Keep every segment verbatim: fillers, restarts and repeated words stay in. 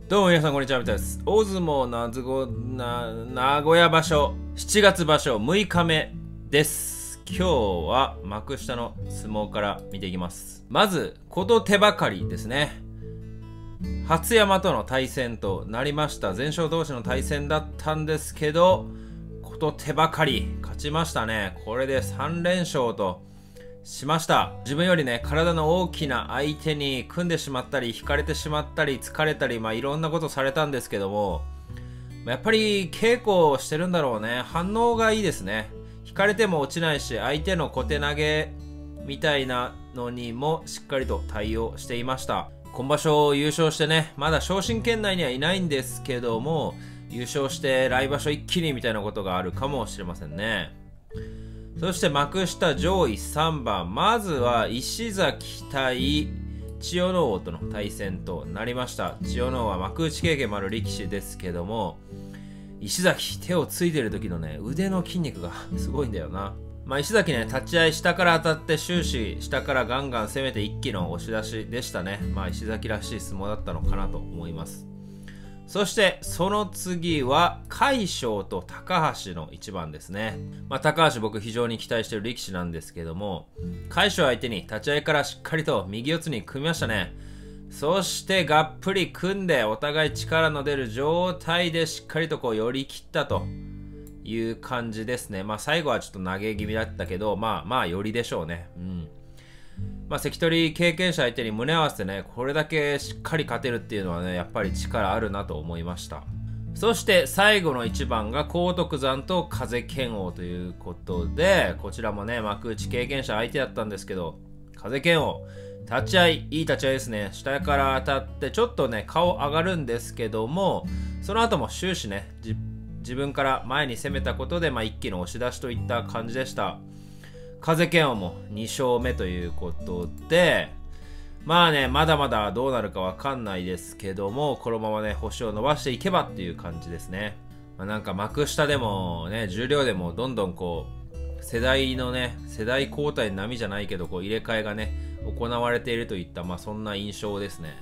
どうも皆さんこんにちは、みたいです。大相撲なずごな名古屋場所しちがつ場所むいかめです。今日は幕下の相撲から見ていきます。まずこと手ばかりですね。初山との対戦となりました。全勝同士の対戦だったんですけど、こと手ばかり勝ちましたね。これでさんれんしょうとしました。自分よりね、体の大きな相手に組んでしまったり、引かれてしまったり、疲れたり、まあいろんなことされたんですけども、やっぱり稽古をしてるんだろうね。反応がいいですね。引かれても落ちないし、相手の小手投げみたいなのにもしっかりと対応していました。今場所優勝してね、まだ昇進圏内にはいないんですけども、優勝して来場所一気にみたいなことがあるかもしれませんね。そして幕下上位さんばん、まずは石崎対千代ノ皇との対戦となりました。千代ノ皇は幕内経験もある力士ですけども、石崎手をついてる時のね、腕の筋肉がすごいんだよな。まあ石崎ね、立ち合い下から当たって終始下からガンガン攻めて一気の押し出しでしたね。まあ石崎らしい相撲だったのかなと思います。そしてその次は魁勝と高橋の一番ですね。まあ高橋僕非常に期待している力士なんですけども、魁勝相手に立ち合いからしっかりと右四つに組みましたね。そしてがっぷり組んでお互い力の出る状態でしっかりとこう寄り切ったという感じですね。まあ最後はちょっと投げ気味だったけど、まあまあ寄りでしょうね。うん。まあ関取経験者相手に胸合わせてね、これだけしっかり勝てるっていうのはね、やっぱり力あるなと思いました。そして最後の一番が荒篤山と風賢王ということで、こちらもね、幕内経験者相手だったんですけど、風賢王、立ち合い、いい立ち合いですね。下から当たって、ちょっとね、顔上がるんですけども、その後も終始ね、自分から前に攻めたことで、まあ一気の押し出しといった感じでした。風賢王もにしょうめということで、まあね、まだまだどうなるかわかんないですけども、このままね、星を伸ばしていけばっていう感じですね。まあ、なんか幕下でもね、重量でもどんどんこう、世代のね、世代交代の波じゃないけど、こう入れ替えがね、行われているといった、まあそんな印象ですね。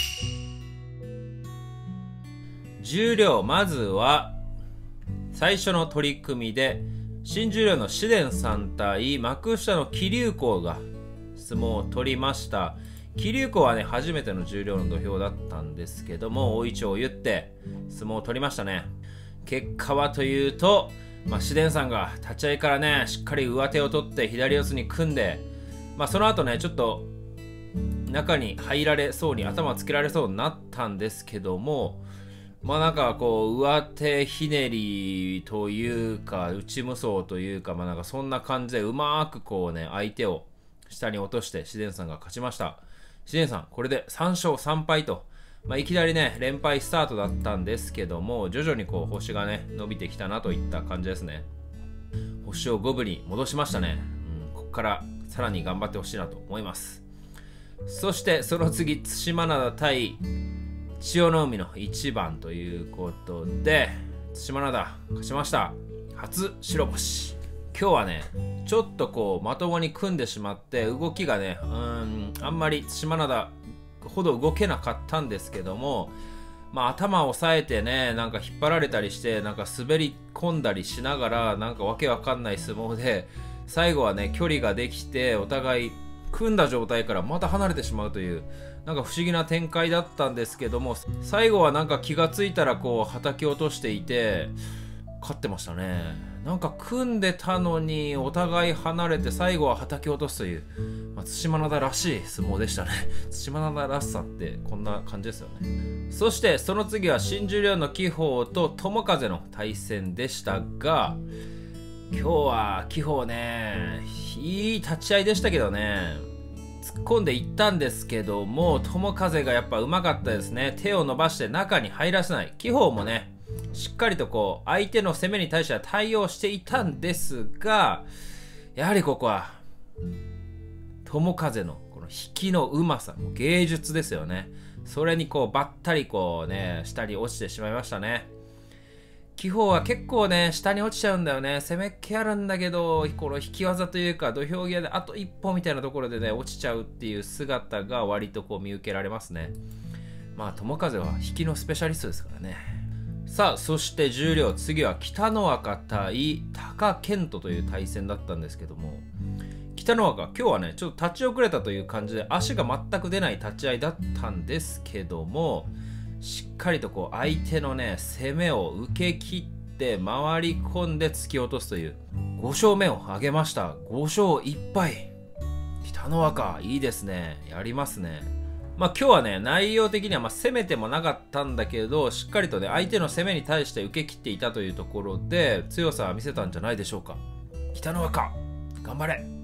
重量、まずは、最初の取り組みで、新十両の紫電さん対幕下の桐生公が相撲を取りました。桐生公はね、初めての十両の土俵だったんですけども、大いちょうを言って相撲を取りましたね。結果はというと、まあ、紫電さんが立ち合いからね、しっかり上手を取って左四つに組んで、まあ、その後ね、ちょっと中に入られそうに、頭つけられそうになったんですけども、まあなんかこう上手ひねりというか内無双というか、まあなんかそんな感じでうまくこうね、相手を下に落として紫電さんが勝ちました。紫電さんこれでさんしょうさんぱいと、まあ、いきなりね連敗スタートだったんですけども、徐々にこう星がね伸びてきたなといった感じですね。星を五分に戻しましたね。うん、ここからさらに頑張ってほしいなと思います。そしてその次、対馬灘対千代の海のいちばんということで、対馬灘勝ちました。初白星。今日はね、ちょっとこうまともに組んでしまって動きがね、うーんあんまり対馬灘ほど動けなかったんですけども、まあ頭を押さえてね、なんか引っ張られたりして、なんか滑り込んだりしながら、なんかわけわかんない相撲で、最後はね距離ができて、お互い組んだ状態からまた離れてしまうという、なんか不思議な展開だったんですけども、最後はなんか気がついたらこう叩き落としていて勝ってましたね。なんか組んでたのにお互い離れて最後は叩き落とすという、まあ、対馬灘らしい相撲でしたね。対馬灘らしさってこんな感じですよね。そしてその次は新十両の輝鵬と友風の対戦でしたが、今日は輝鵬ね、いい立ち合いでしたけどね、突っ込んでいったんですけども、友風がやっぱうまかったですね。手を伸ばして中に入らせない。輝鵬もね、しっかりとこう相手の攻めに対しては対応していたんですが、やはりここは友風のこの引きのうまさ、もう芸術ですよね。それにこうばったりこうね、下に落ちてしまいましたね。輝鵬は結構ね、下に落ちちゃうんだよね。攻めっ気あるんだけど、この引き技というか、土俵際であと一歩みたいなところでね、落ちちゃうっていう姿が割とこう見受けられますね。 まあ友風は引きのスペシャリストですからね。さあそして十両、次は北の若対貴健斗という対戦だったんですけども、北の若今日はねちょっと立ち遅れたという感じで足が全く出ない立ち合いだったんですけども、しっかりとこう相手のね攻めを受け切って回り込んで突き落とすというご勝目を挙げました。ご勝いっぱい。北の若いいですね、やりますね。まあ今日はね内容的にはまあ攻めてもなかったんだけど、しっかりとね相手の攻めに対して受け切っていたというところで強さは見せたんじゃないでしょうか。北の若頑張れ。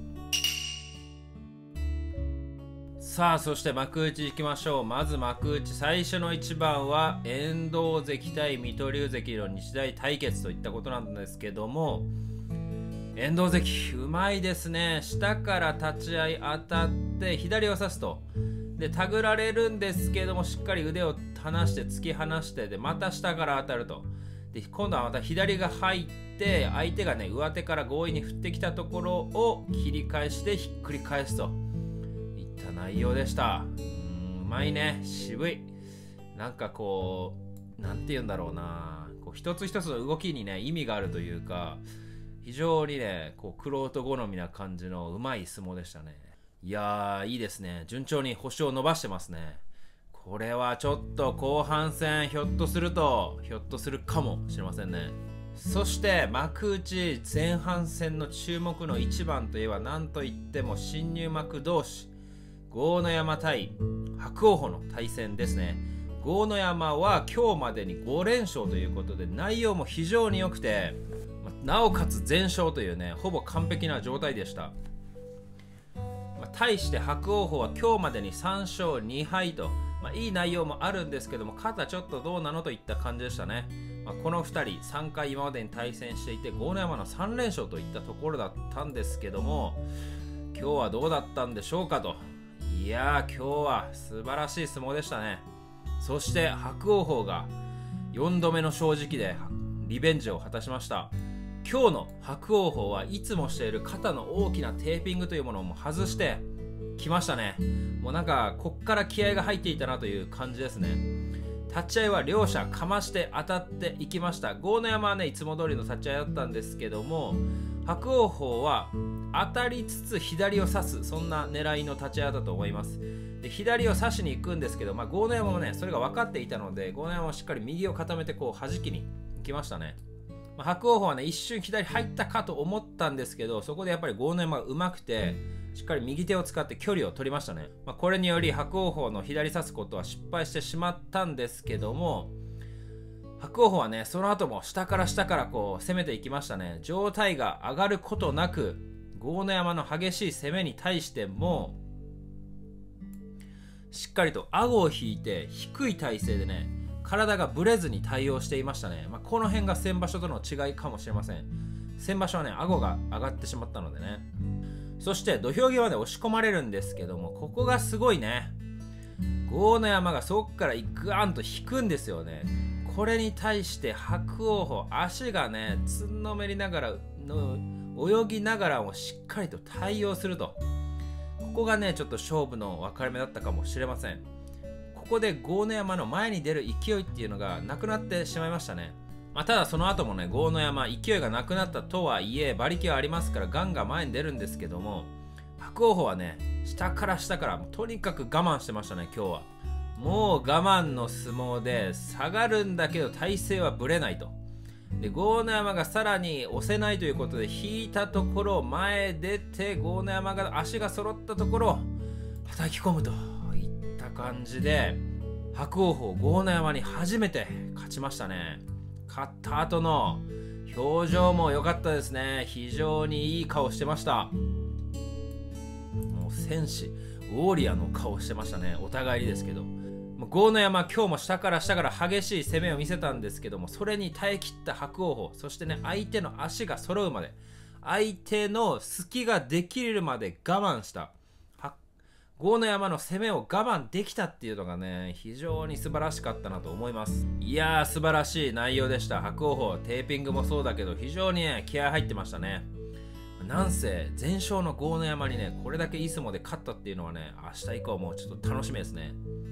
さあそして幕内いきましょう。まず幕内最初の一番は遠藤関対水戸龍関の日大対決といったことなんですけども、遠藤関うまいですね。下から立ち合い当たって左を差すと、で手繰られるんですけどもしっかり腕を離して突き放して、でまた下から当たると、で今度はまた左が入って相手がね上手から強引に振ってきたところを切り返してひっくり返すといった内容でした。うーんうまいね、渋い。なんかこうなんて言うんだろうな、こう一つ一つの動きにね意味があるというか、非常にねこう玄人好みな感じのうまい相撲でしたね。いやーいいですね、順調に星を伸ばしてますね。これはちょっと後半戦ひょっとするとひょっとするかもしれませんね。そして幕内前半戦の注目の一番といえば何といっても新入幕同士豪ノ山対伯桜鵬の対戦ですね。豪ノ山は今日までにご連勝ということで内容も非常に良くて、なおかつ全勝というねほぼ完璧な状態でした。対して伯桜鵬は今日までにさん勝に敗と、まあ、いい内容もあるんですけども肩ちょっとどうなのといった感じでしたね。まあ、このふたりさんかい今までに対戦していて豪ノ山のさん連勝といったところだったんですけども、今日はどうだったんでしょうかと。いやー今日は素晴らしい相撲でしたね。そして伯桜鵬がよんどめの正直でリベンジを果たしました。今日の伯桜鵬はいつもしている肩の大きなテーピングというものをも外してきましたね。もうなんかこっから気合が入っていたなという感じですね。立ち合いは両者かまして当たっていきました。豪ノ山はねいつも通りの立ち合いだったんですけども、伯桜鵬は当たりつつ左を差す、そんな狙いの立ち合いだと思います。で左を差しに行くんですけど、まあ、豪ノ山もねそれが分かっていたので豪ノ山はしっかり右を固めてこう弾きに行きましたね。まあ、伯桜鵬はね一瞬左入ったかと思ったんですけど、そこでやっぱり豪ノ山がうまくてしっかり右手を使って距離を取りましたね。まあ、これにより伯桜鵬の左差すことは失敗してしまったんですけども、伯桜鵬はねその後も下から下からこう攻めていきましたね。状態が上がることなく豪ノ山の激しい攻めに対してもしっかりと顎を引いて低い体勢でね体がブレずに対応していましたね。まあ、この辺が先場所との違いかもしれません。先場所はね顎が上がってしまったのでね。そして土俵際で押し込まれるんですけども、ここがすごいね。豪ノ山がそこからグワンと引くんですよね。これに対して伯桜鵬足がねつんのめりながらの泳ぎながらもしっかりと対応すると、ここがねちょっと勝負の分かれ目だったかもしれません。ここで豪ノ山の前に出る勢いっていうのがなくなってしまいましたね。まあ、ただその後もね豪ノ山勢いがなくなったとはいえ馬力はありますからガンガン前に出るんですけども、伯桜鵬はね下から下からとにかく我慢してましたね。今日はもう我慢の相撲で下がるんだけど体勢はぶれないと。で豪ノ山がさらに押せないということで引いたところ前出て豪ノ山が足が揃ったところ叩き込むといった感じで伯桜鵬豪ノ山に初めて勝ちましたね。勝った後の表情も良かったですね。非常にいい顔してました。もう戦士ウォーリアーの顔してましたね。お互いにですけど豪ノ山今日も下から下から激しい攻めを見せたんですけども、それに耐え切った伯桜鵬、そしてね相手の足が揃うまで相手の隙ができるまで我慢した豪ノ山の攻めを我慢できたっていうのがね非常に素晴らしかったなと思います。いやー素晴らしい内容でした。伯桜鵬テーピングもそうだけど非常にね気合入ってましたね。なんせ全勝の豪ノ山にねこれだけいい相撲で勝ったっていうのはね明日以降もちょっと楽しみですね。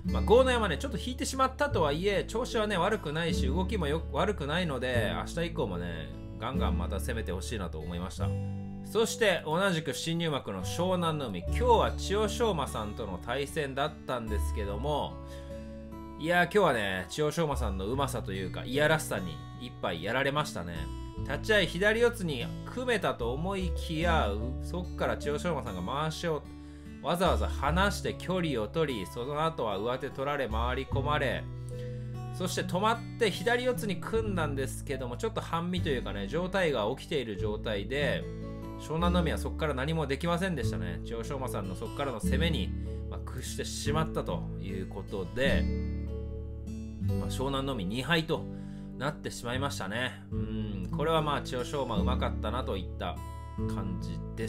まあ、豪ノ山ねちょっと引いてしまったとはいえ調子はね悪くないし動きもよ悪くないので、明日以降もねガンガンまた攻めてほしいなと思いました。そして同じく新入幕の湘南の海、今日は千代翔馬さんとの対戦だったんですけども、いやー今日はね千代翔馬さんのうまさというかいやらしさに一杯やられましたね。立ち合い左四つに組めたと思いきや、そっから千代翔馬さんが回しをわざわざ離して距離を取り、その後は上手取られ回り込まれ、そして止まって左四つに組んだんですけども、ちょっと半身というかね状態が起きている状態で湘南の海はそこから何もできませんでしたね。千代翔馬さんのそこからの攻めに、まあ、屈してしまったということで、まあ、湘南の海にはいとなってしまいましたね。うん、これはまあ千代翔馬うまかったなといった感じです。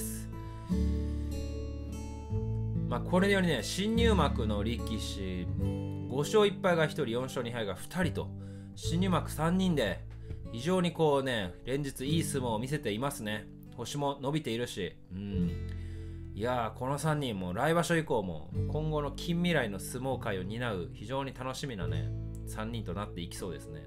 まあこれよりね新入幕の力士ご勝いっぱいがひとり、よん勝にはいがふたりと新入幕さんにんで非常にこうね連日いい相撲を見せていますね。星も伸びているし、うん、いやーこのさんにんも来場所以降も今後の近未来の相撲界を担う非常に楽しみなねさんにんとなっていきそうですね。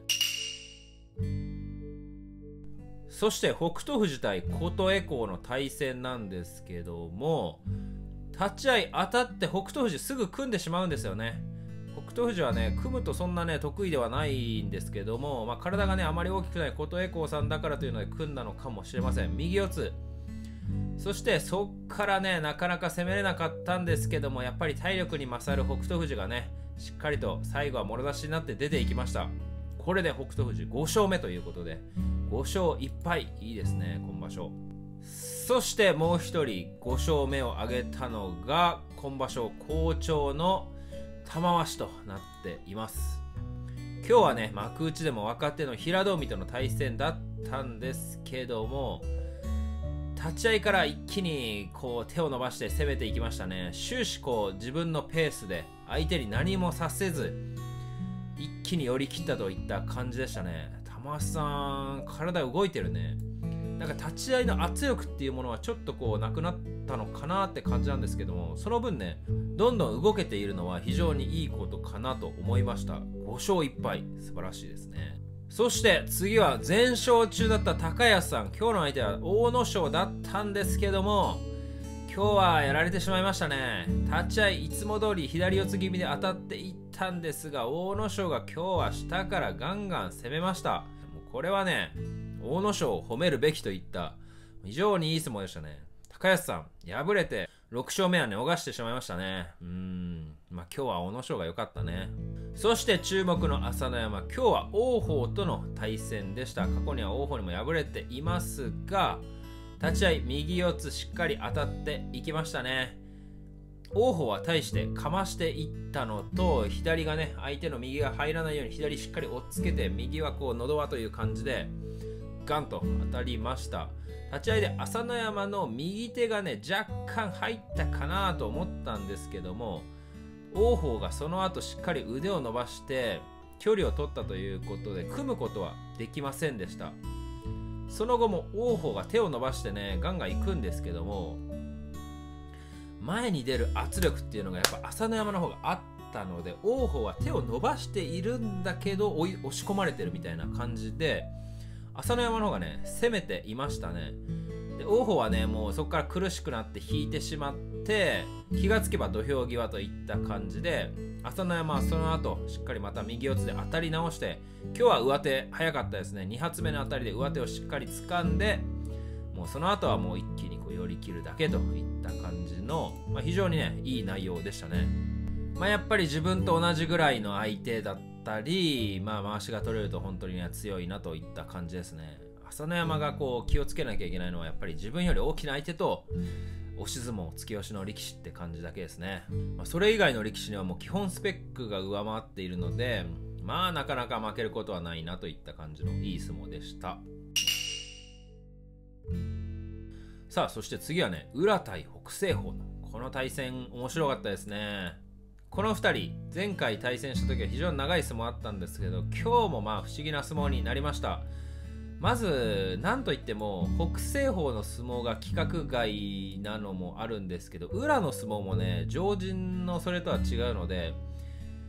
そして北勝富士対琴恵光の対戦なんですけども、立ち合い当たって北勝富士すぐ組んでしまうんですよね。北勝富士はね組むとそんなね得意ではないんですけども、まあ、体がねあまり大きくない琴恵光さんだからというので組んだのかもしれません。右四つ、そしてそっからねなかなか攻めれなかったんですけども、やっぱり体力に勝る北勝富士がねしっかりと最後はもろ出しになって出ていきました。これで北勝富士ご勝目ということでご勝いっぱい、いいですね今場所。そしてもう一人ご勝目を挙げたのが今場所好調の玉鷲となっています。今日はね幕内でも若手の平戸海との対戦だったんですけども、立ち合いから一気にこう手を伸ばして攻めていきましたね。終始こう自分のペースで相手に何もさせず一気に寄り切ったといった感じでしたね。玉鷲さん体動いてるね。なんか立ち合いの圧力っていうものはちょっとこうなくなったのかなって感じなんですけども、その分ねどんどん動けているのは非常にいいことかなと思いました。ご勝いっぱい、素晴らしいですね。そして次は全勝中だった高安さん、今日の相手は阿武咲だったんですけども、今日はやられてしまいましたね。立ち合いいつも通り左四つ気味で当たっていったんですが、阿武咲が今日は下からガンガン攻めました。もうこれはね阿武咲を褒めるべきといった非常にいい相撲でしたね。高安さん敗れてろく勝目はね逃してしまいましたね。うーんまあ今日は阿武咲が良かったね。そして注目の朝乃山、今日は王鵬との対戦でした。過去には王鵬にも敗れていますが、立ち合い右四つしっかり当たっていきましたね。王鵬は対してかましていったのと、左がね相手の右が入らないように左しっかり押っつけて、右はこう喉輪という感じでガンと当たりました。立ち合いで朝乃山の右手がね若干入ったかなと思ったんですけども、王鵬がその後しっかり腕を伸ばして距離を取ったということで組むことはできませんでした。その後も王鵬が手を伸ばしてねガンガン行くんですけども、前に出る圧力っていうのがやっぱ朝乃山の方があったので、王鵬は手を伸ばしているんだけど押し込まれてるみたいな感じで、朝乃山の方がね攻めていましたね。で王鵬はねもうそこから苦しくなって引いてしまって、気がつけば土俵際といった感じで、朝乃山はその後しっかりまた右四つで当たり直して、今日は上手早かったですね。に発目の当たりで上手をしっかり掴んで、もうその後はもう一気にこう寄り切るだけといった感じの、まあ、非常にねいい内容でしたね。まあ、やっぱり自分と同じぐらいの相手だったり、まあ、回しが取れると本当に、ね、強いなといった感じですね。朝乃山がこう気をつけなきゃいけないのはやっぱり自分より大きな相手と押し相撲突き押しの力士って感じだけですね。まあ、それ以外の力士にはもう基本スペックが上回っているので、まあなかなか負けることはないなといった感じのいい相撲でした。さあそして次はね宇良対北青鵬のこの対戦面白かったですね。このふたり前回対戦した時は非常に長い相撲あったんですけど、今日もまあ不思議な相撲になりました。まず何といっても北青鵬の相撲が規格外なのもあるんですけど、宇良の相撲もね常人のそれとは違うので、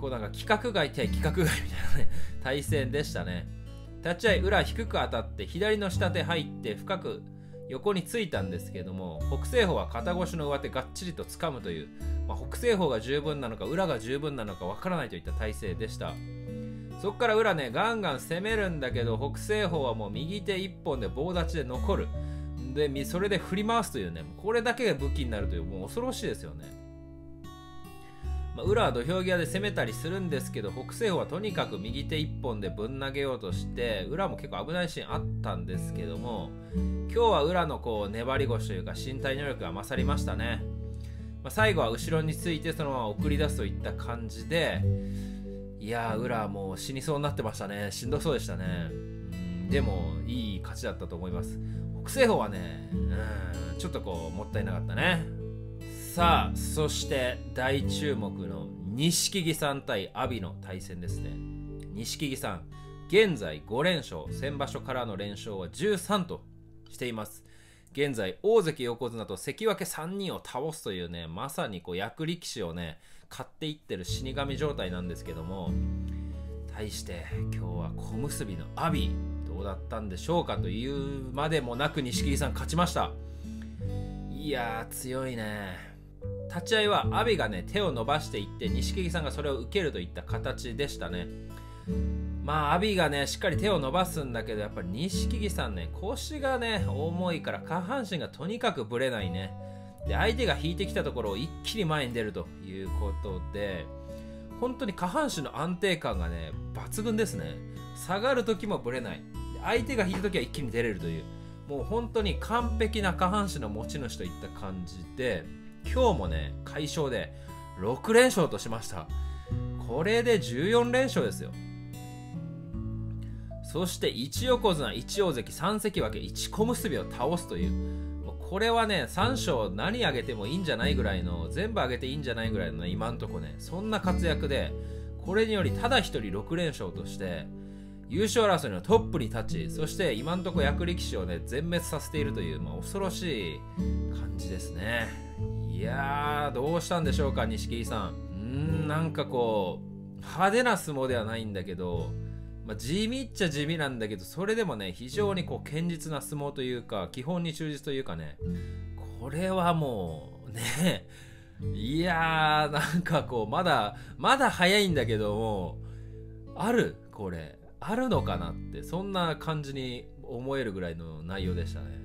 構なんか規格外対規格外みたいなね対戦でしたね。立ち合い裏低く当たって左の下手入って深く横についたんですけども、北青鵬は肩越しの上手がっちりと掴むという、まあ、北青鵬が十分なのか裏が十分なのかわからないといった体勢でした。そこから裏ねガンガン攻めるんだけど、北青鵬はもう右手一本で棒立ちで残るで、それで振り回すというね、これだけが武器になるという、もう恐ろしいですよね。まあ、裏は土俵際で攻めたりするんですけど、北青鵬はとにかく右手一本でぶん投げようとして、裏も結構危ないシーンあったんですけども、今日は裏のこう粘り腰というか身体能力が勝りましたね。まあ、最後は後ろについてそのまま送り出すといった感じで、いやー裏はもう死にそうになってましたね。しんどそうでしたね。うんでもいい勝ちだったと思います。北青鵬はね、うんちょっとこうもったいなかったね。さあ、そして大注目の錦木さん対阿炎の対戦ですね。錦木さん現在ご連勝、先場所からの連勝はじゅうさんとしています。現在大関横綱と関脇さんにんを倒すというね、まさにこう役力士をね買っていってる死神状態なんですけども、対して今日は小結の阿炎どうだったんでしょうかというまでもなく錦木さん勝ちました。いやー強いね。立ち合いは阿炎がね手を伸ばしていって錦木さんがそれを受けるといった形でしたね。まあ阿炎がねしっかり手を伸ばすんだけど、やっぱり錦木さんね腰がね重いから下半身がとにかくぶれないね。で相手が引いてきたところを一気に前に出るということで、本当に下半身の安定感がね抜群ですね。下がる時もぶれない、相手が引いた時は一気に出れるという、もう本当に完璧な下半身の持ち主といった感じで、今日もね快勝でろく連勝としました。これでじゅうよん連勝ですよ。そしていち横綱いち大関さん関脇いち小結を倒すという、これはねさん勝何上げてもいいんじゃないぐらいの、全部上げていいんじゃないぐらいの、ね、今んとこねそんな活躍で、これによりただ一人ろく連勝として優勝争いのトップに立ち、そして今んとこ役力士をね全滅させているという、まあ、恐ろしい感じですね。いやーどうしたんでしょうか錦木さん。うーんなんかこう派手な相撲ではないんだけど、まあ、地味っちゃ地味なんだけど、それでもね非常にこう堅実な相撲というか基本に忠実というかね、これはもうねいやーなんかこうまだまだ早いんだけども、あるこれあるのかなって、そんな感じに思えるぐらいの内容でしたね。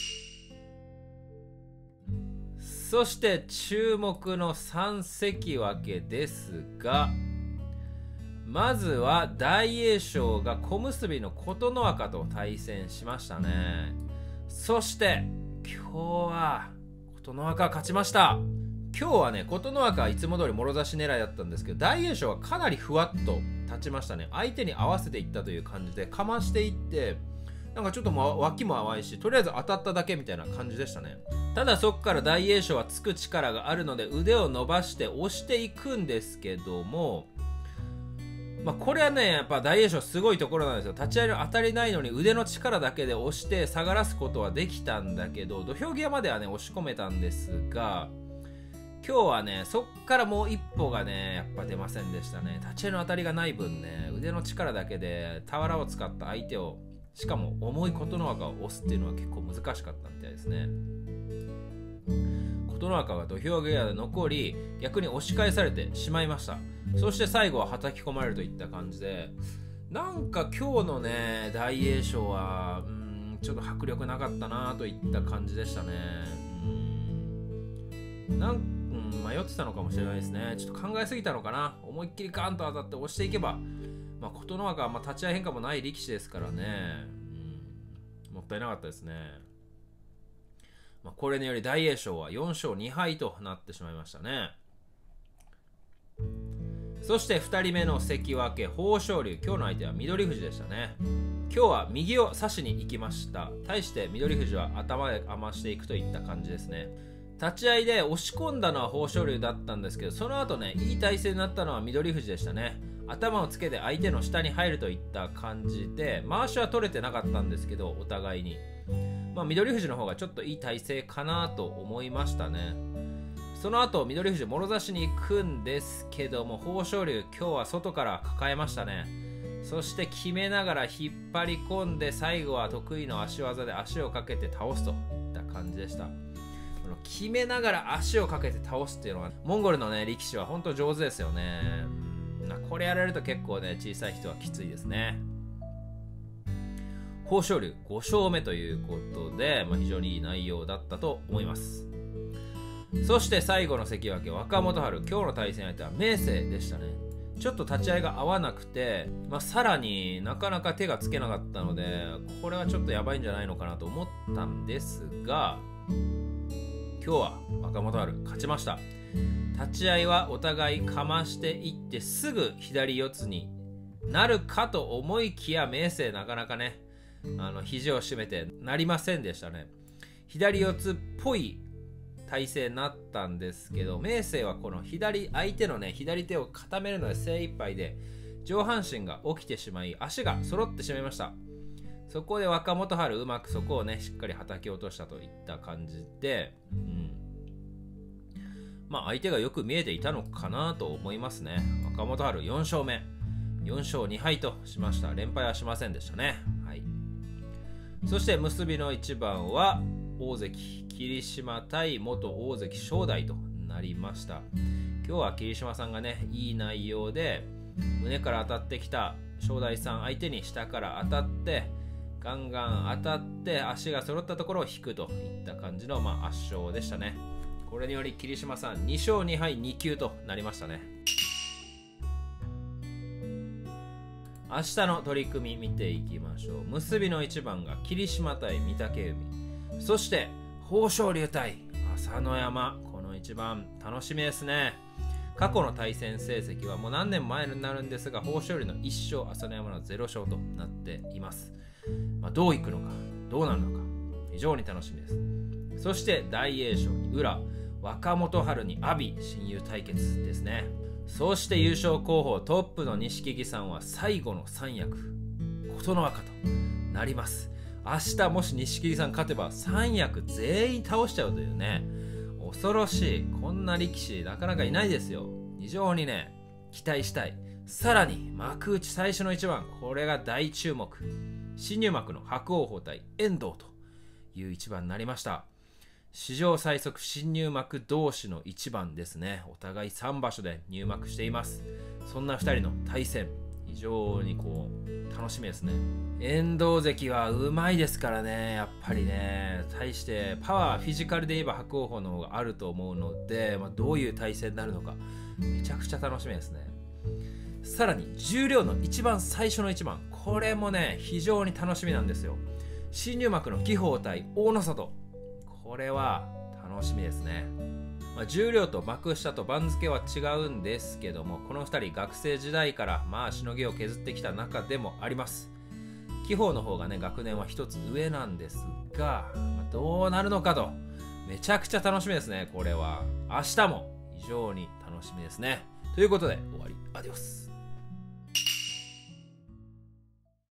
そして注目のさん関脇ですが、まずは大栄翔が小結の琴ノ若と対戦しましたね。そして今日は琴ノ若勝ちました。今日はね琴ノ若はいつも通りもろ差し狙いだったんですけど、大栄翔はかなりふわっと立ちましたね。相手に合わせていったという感じでかましていって、なんかちょっとも脇も淡いし、とりあえず当たっただけみたいな感じでしたね。ただそこから大栄翔はつく力があるので腕を伸ばして押していくんですけども、まあ、これはねやっぱ大栄翔すごいところなんですよ。立ち合いの当たりないのに腕の力だけで押して下がらすことはできたんだけど、土俵際まではね押し込めたんですが、今日はねそっからもう一歩がねやっぱ出ませんでしたね。立ち合いの当たりがない分ね、腕の力だけで俵を使った相手を、しかも重い琴ノ若を押すっていうのは結構難しかったみたいですね。琴ノ若が土俵際で残り、逆に押し返されてしまいました。そして最後は叩き込まれるといった感じで、なんか今日のね大栄翔はうーんちょっと迫力なかったなといった感じでしたね。うーんなん、うん、迷ってたのかもしれないですね。ちょっと考えすぎたのかな。思いっきりガーンと当たって押していけば、まあ、琴ノ若はまあ立ち合い変化もない力士ですからね、うん、もったいなかったですね。まあ、これにより大栄翔はよん勝に敗となってしまいましたね。そしてふたりめの関脇豊昇龍、今日の相手は翠富士でしたね。今日は右を差しに行きました。対して翠富士は頭で余していくといった感じですね。立ち合いで押し込んだのは豊昇龍だったんですけど、その後ねいい体勢になったのは翠富士でしたね。頭をつけて相手の下に入るといった感じで、回しは取れてなかったんですけどお互いに、まあ、翠富士の方がちょっといい体勢かなと思いましたね。 その後翠富士もろ差しに行くんですけども、豊昇龍今日は外から抱えましたね。そして決めながら引っ張り込んで、最後は得意の足技で足をかけて倒すといった感じでした。この決めながら足をかけて倒すっていうのはモンゴルのね力士は本当上手ですよね。これやられると結構ね小さい人はきついですね。豊昇龍ご勝目ということで、まあ、非常にいい内容だったと思います。そして最後の関脇若元春、今日の対戦相手は明生でしたね。ちょっと立ち合いが合わなくて、まあ、さらになかなか手がつけなかったので、これはちょっとやばいんじゃないのかなと思ったんですが、今日は若元春勝ちました。立ち合いはお互いかましていってすぐ左四つになるかと思いきや、明生なかなかねあの肘を締めてなりませんでしたね。左四つっぽい体勢になったんですけど、明生はこの左相手のね左手を固めるので精一杯で上半身が起きてしまい、足が揃ってしまいました。そこで若元春うまくそこをねしっかり叩き落としたといった感じで、うん、まあ相手がよく見えていたのかなと思いますね。若元春よん勝目、よん勝に敗としました。連敗はしませんでしたね。はい。そして結びの一番は大関霧島対元大関正代となりました。今日は霧島さんがねいい内容で胸から当たってきた正代さん相手に下から当たってガンガン当たって足が揃ったところを引くといった感じの、まあ、圧勝でしたね。これにより霧島さんに勝に敗に級となりましたね。明日の取り組み見ていきましょう。結びの一番が霧島対御嶽海、そして豊昇龍対朝乃山、この一番楽しみですね。過去の対戦成績はもう何年前になるんですが、豊昇龍のいち勝、朝乃山のゼロ勝となっています。まあ、どういくのかどうなるのか非常に楽しみです。そして大栄翔に宇良、若元春に阿炎、親友対決ですね。そして優勝候補トップの錦木さんは最後の三役琴ノ若となります。明日もし錦木さん勝てば三役全員倒しちゃうというね、恐ろしい、こんな力士なかなかいないですよ。非常にね期待したい。さらに幕内最初の一番、これが大注目、新入幕の伯桜鵬対遠藤という一番になりました。史上最速新入幕同士の一番ですね。お互いさん場所で入幕しています。そんなふたりの対戦、非常にこう楽しみですね。遠藤関はうまいですからね、やっぱりね。対してパワーフィジカルで言えば伯桜鵬の方があると思うので、まあ、どういう対戦になるのかめちゃくちゃ楽しみですね。さらに十両の一番最初の一番、これもね非常に楽しみなんですよ。新入幕の輝鵬対大の里、これは楽しみですね。まあ、十両と幕下と番付は違うんですけども、このふたり学生時代からまあしのぎを削ってきた中でもあります。輝鵬の方がね学年は一つ上なんですが、まあ、どうなるのかとめちゃくちゃ楽しみですね。これは明日も非常に楽しみですね。ということで終わり、アディオス。